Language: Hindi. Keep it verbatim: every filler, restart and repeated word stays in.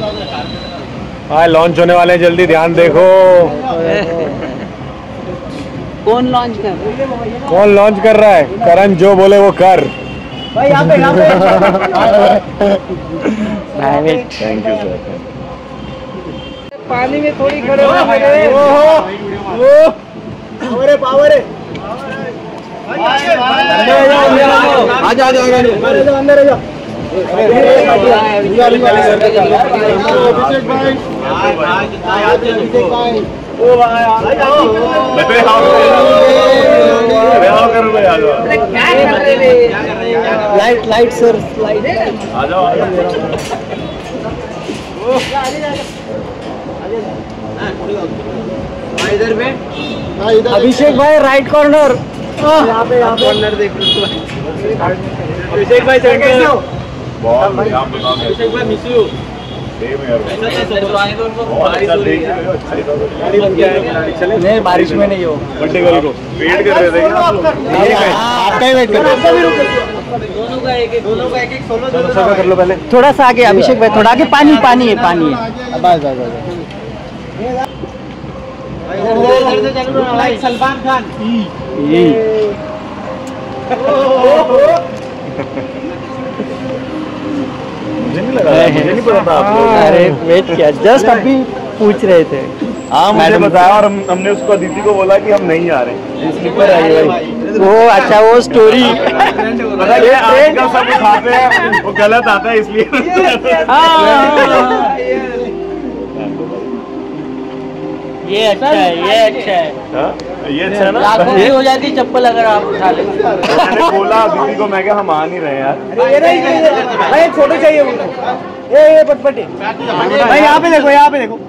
हाँ लॉन्च होने वाले हैं, जल्दी ध्यान देखो। कौन लॉन्च कर रहा है? कौन लॉन्च कर रहा है? करण जो बोले वो कर भाई। यहाँ पे यहाँ पे थैंक यू सर। पानी में थोड़ी खड़े हो पावर है, पावर है। आजा आजा अंदर आ जाओ। अभिषेक भाई लाइट लाइट सर लाइट आ जाओ आ जाओ। इधर में अभिषेक भाई राइट कॉर्नर। यहाँ पे यहाँ कॉर्नर देख लो। अभिषेक भाई सेंटर। अभिषेक भाई मिस यू। नहीं बारिश में नहीं हो। बर्थडे गर्ल को वेट कर रहे थे आपका ही वेट कर रहे थे। दोनों का एक एक दोनों का एक एक सोलो सबका कर लो पहले। थोड़ा सा आगे अभिषेक भाई, थोड़ा आगे। पानी पानी है पानी है। बस बस बस सलमान खान। मुझे नहीं लगा, मुझे नहीं पता था आपको। अरे वेट किया, जस्ट अभी पूछ रहे थे। हाँ मुझे बताया और हम, हमने उसको अदिति को बोला कि हम नहीं आ रहे। स्लीपर आई भाई। वो अच्छा वो स्टोरी पता है आजकल सब उठाते हैं, वो गलत आता है इसलिए। ये अच्छा है, ये अच्छा है। हाँ, ये अच्छा है ना। लाखों की हो जाती चप्पल अगर आप उठा ले। मैंने बोला दीदी को, मैं क्या हम आ नहीं रहे यार। भाई छोटे चाहिए उनको। ये ये पटपटी भाई, यहाँ पे देखो, यहाँ पे देखो।